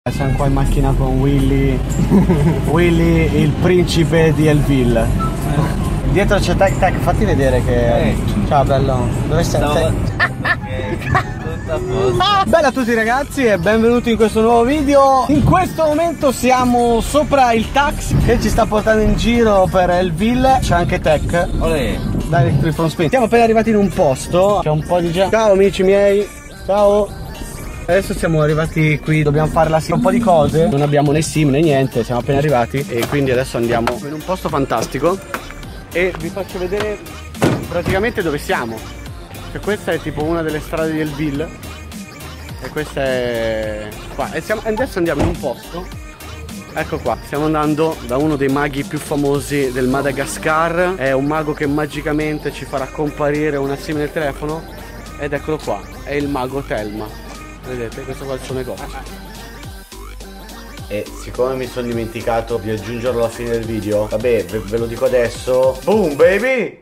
Siamo qua in macchina con Willy. Willy, il principe di Elville. Dietro c'è Tech Tech, fatti vedere che... Ciao bello. Dove stai? Bella a tutti ragazzi e benvenuti in questo nuovo video. In questo momento siamo sopra il taxi che ci sta portando in giro per Elville. C'è anche Tech. Olè. Dai, front spin. Siamo appena arrivati in un posto. C'è un po' di gente. Ciao amici miei. Ciao. Adesso siamo arrivati qui, dobbiamo fare la sim, un po' di cose. Non abbiamo né sim né niente, siamo appena arrivati. E quindi adesso andiamo in un posto fantastico e vi faccio vedere praticamente dove siamo. Cioè questa è tipo una delle strade di Elville e questa è qua. E adesso andiamo in un posto. Ecco qua, stiamo andando da uno dei maghi più famosi del Madagascar. È un mago che magicamente ci farà comparire una sim nel telefono. Ed eccolo qua, è il mago Telma. Vedete, questo qua è il suo negozio. E siccome mi sono dimenticato di aggiungerlo alla fine del video, vabbè, ve lo dico adesso. Boom baby!